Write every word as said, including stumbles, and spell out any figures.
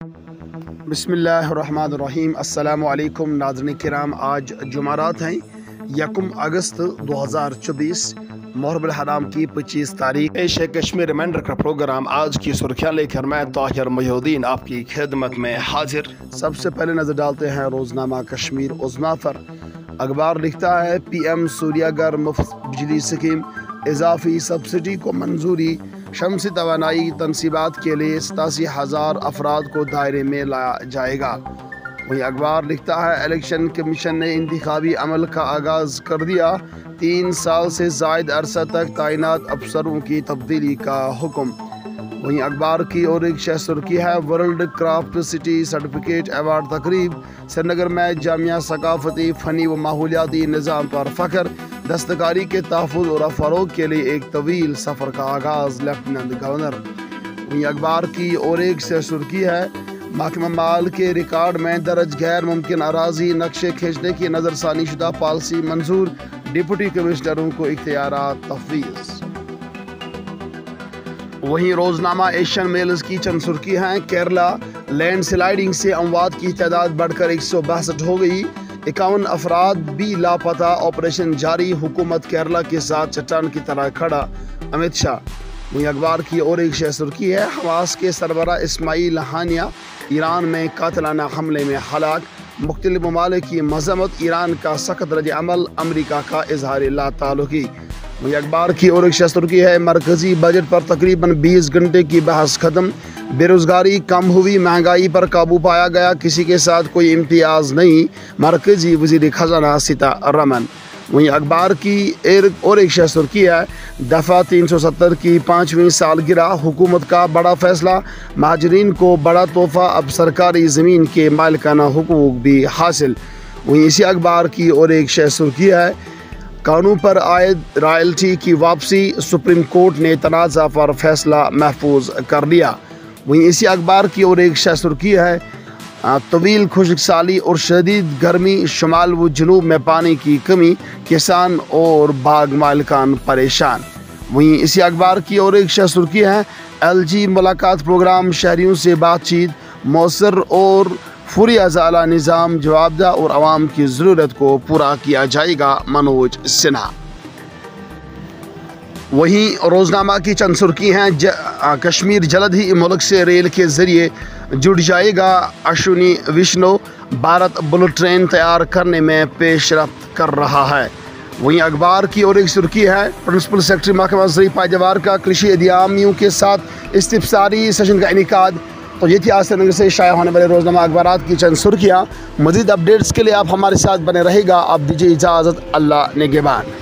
बिस्मिल्लाहिर्रहमानिर्रहीम। अस्सलामु अलैकुम नाज़रीन किराम, आज जुमारात हैं यकम अगस्त दो हज़ार चौबीस मुहर्रम हराम की पच्चीस तारीख। पेश है कश्मीर रिमाइंडर का प्रोग्राम। आज की सुर्खियाँ लेकर मैं ताहिर मुहिउद्दीन आपकी खिदमत में हाजिर। सबसे पहले नजर डालते हैं रोजनामा कश्मीर उज़्मा पर। अखबार लिखता है पी एम सूर्यागर मुफ्त बिजली स्कीम, इजाफी सब्सिडी को मंजूरी, शमसी तवानाई तनसीबात के लिए सतासी हज़ार अफराद को दायरे में लाया जाएगा। वहीं अखबार लिखता है इलेक्शन कमीशन ने इंतखाबी अमल का आगाज़ कर दिया, तीन साल से ज़ायद अरसा तक तैनात अफसरों की तब्दीली का हुक्म। वहीं अखबार की और एक शह सुर्खी है world craft city certificate award तकरीब, श्रीनगर में जामिया सकाफती फ़नी व माहौलियाती निज़ाम पर फ़ख्र, दस्तकारी के तहफ़्फ़ुज़ और फ़रोग़ के लिए एक तवील सफ़र का आगाज़ लेफ्टिनेंट गवर्नर। वहीं अखबार की और एक शह सुर्खी है महकमा माल के रिकॉर्ड में दर्ज गैर मुमकिन अराज़ी नक्शे खींचने की नज़रसानी शुदा पॉलिसी मंजूर, डिप्टी कमिश्नरों को इख्तियारात तफ़वीज़। वहीं रोजनामा एशियन मेल्स की चंद सुर्खी हैं। केरला लैंड स्लाइडिंग से अमवात की तादाद बढ़कर एक सौ बासठ हो गई, इक्यावन अफराद भी लापता, ऑपरेशन जारी, हुकूमत केरला के साथ चट्टान की तरह खड़ा, अमित शाह। वहीं अखबार की और एक शह सुर्खी है हमास के सरबरा इस्माइल हानिया ईरान में कातिलाना हमले में हलाक, मुख्तलिफ ममालिक की मजम्मत, ईरान का सख्त रद्द अमल, अमरीका का इजहार ला ताल्लुकी। वहीं अखबार की और एक शह सुर्खी है मरकजी बजट पर तकरीबन बीस घंटे की बहस खत्म, बेरोजगारी कम हुई, महंगाई पर काबू पाया गया, किसी के साथ कोई इम्तियाज़ नहीं, मरकजी वज़ीर खजाना सीतारमण। वहीं अखबार की एक और एक शह सुर्खी है दफ़ा तीन सौ सत्तर की पाँचवीं सालगिरह, हुकूमत का बड़ा फैसला, महाजरीन को बड़ा तोहफा, अब सरकारी ज़मीन के मालिकाना हुकूक भी हासिल। वहीं इसी अखबार की और एक शह सुर्खी है कानून पर आयद रॉयल्टी की वापसी, सुप्रीम कोर्ट ने तनाज़ा पर फैसला महफूज कर लिया। वहीं इसी अखबार की और एक शह सुर्खी है तवील खुश्क साली और शदीद गर्मी, शुमाल व जनूब में पानी की कमी, किसान और बाग मालिकान परेशान। वहीं इसी अखबार की और एक शह सुर्खी है एल जी मुलाकात प्रोग्राम, शहरियों से बातचीत मौसर और फौरी अजाला निज़ाम जवाबदा और आवाम की ज़रूरत को पूरा किया जाएगा, मनोज सिन्हा। वहीं रोजनामा की चंद सुर्खी हैं ज, कश्मीर जल्द ही मुल्क से रेल के जरिए जुड़ जाएगा, अश्विनी विष्णु, भारत बुलेट ट्रेन तैयार करने में पेशरफ्त कर रहा है। वहीं अखबार की और एक सुर्खी है प्रिंसिपल सेक्रेटरी महकमा ज़राई पैदावार का कृषि अधिकारियों के साथ इस्तिफ़सारी सेशन का इनेकाद। तो ये थी आज श्रीनगर से शाया होने वाले रोजनामा अखबारात की चंद सुर्खियाँ। मज़ीद अपडेट्स के लिए आप हमारे साथ बने रहेगा। आप दीजिए इजाज़त, अल्लाह निगहबान।